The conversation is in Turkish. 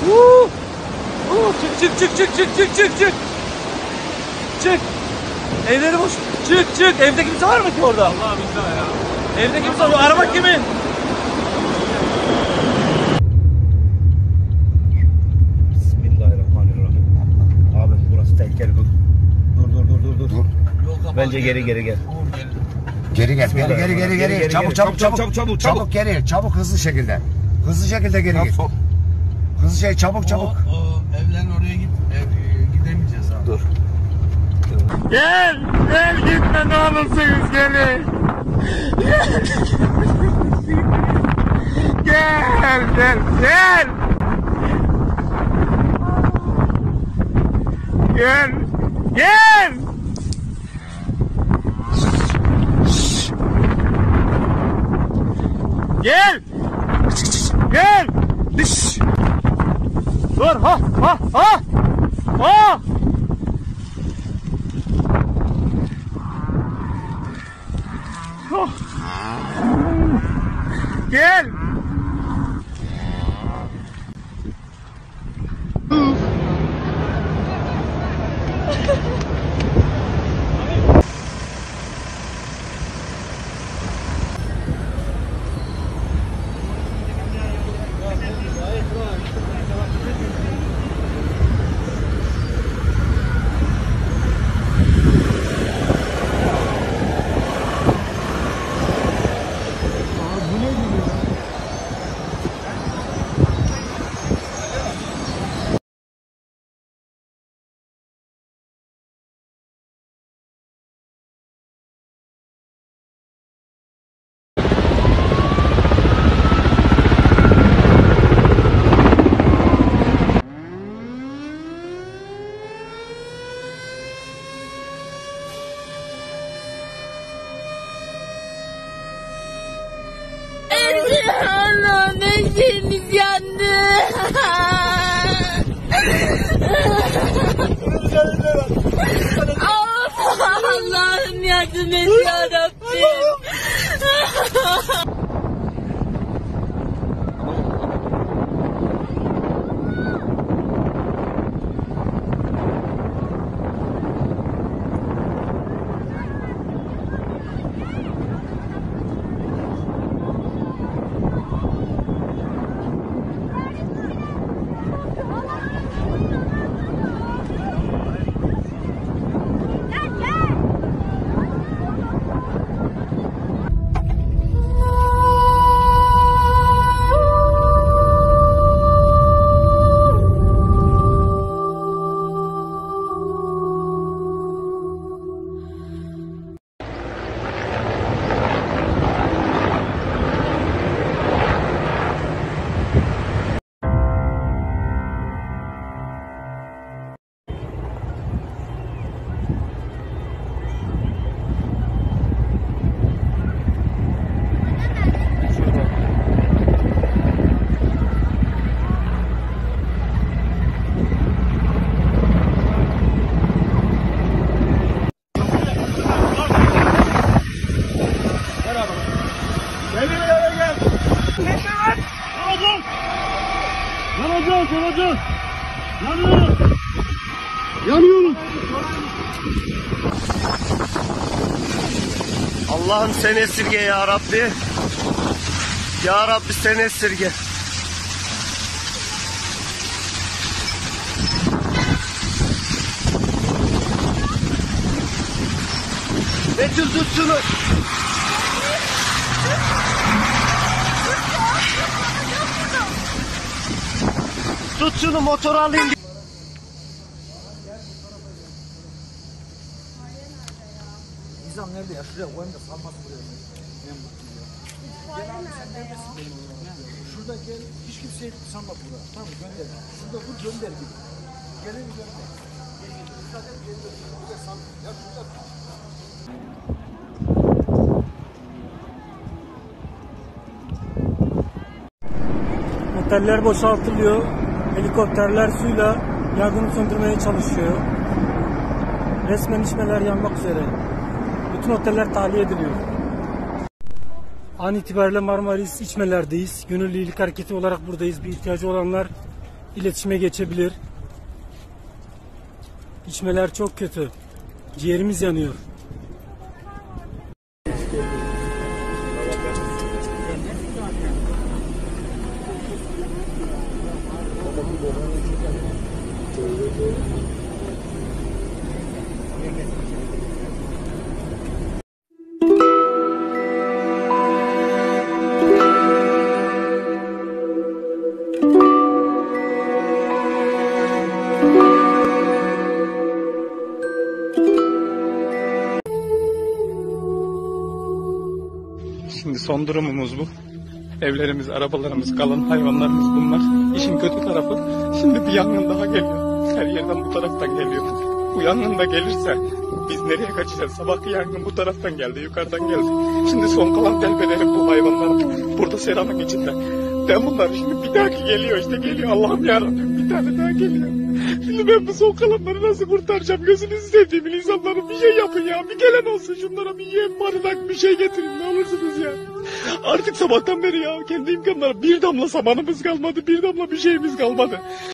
Çık. Evleri boş. Çık. Evde kimse var mı ki orada? Allah billah ya. Evde kimse var. O araba kimin? Bismillahirrahmanirrahim. Abi burası tehlikeli, dur. Dur. Bence geri gel. Geri gel. Çabuk geri. Çabuk hızlı şekilde. Geri git. Çabuk. Evlerin oraya gidemeyeceğiz abi. Dur. Gel gitme ne olursunuz gelin. Gel. Diş. Dur ha. Gel. Allah'ım her şeyimiz yandı. Allah'ım yardım et ya Rabbim. Yanıyoruz. Allah'ım sen esirge ya Rabbi. Ya Rabbi sen esirge. Betül tut şunu. Tut şunu, motor alayım. Nizam nerede ya? Şuraya koyayım da salması buraya. Gel abi sen neredesin benim oğlum? Şurada gel. Hiç kimseye salma buraya. Tamam gönder. Şurada vur gönder gibi. Gelin gönder. Burada sal. Ya şurada. Oteller boşaltılıyor. Helikopterler suyla yangını söndürmeye çalışıyor. Resmen içmeler yanmak üzere. Bütün oteller tahliye ediliyor. An itibariyle Marmaris içmelerdeyiz. Gönüllü iyilik hareketi olarak buradayız. Bir ihtiyacı olanlar iletişime geçebilir. İçmeler çok kötü. Ciğerimiz yanıyor. Şimdi son durumumuz bu. Evlerimiz, arabalarımız, kalan hayvanlarımız bunlar. İşin kötü tarafı, şimdi bir yangın daha geliyor. Her yerden bu taraftan geliyor. Bu yangın da gelirse biz nereye kaçacağız? Sabahki yangın bu taraftan geldi, yukarıdan geldi. Şimdi son kalan telpelerim bu hayvanlar. Burada seranın içinde. Ben bunları şimdi bir dahaki geliyor işte geliyor. Allah'ım yarabbim bir tane daha geliyor. Şimdi ben bu son kalanları nasıl kurtaracağım? Gözünüzü sevdiğim insanların bir şey yapın ya. Bir gelen olsun şunlara bir yem, barınak bir şey getirin ne olursunuz ya. Artık sabahtan beri ya kendi imkanlarım bir damla samanımız kalmadı, bir damla bir şeyimiz kalmadı.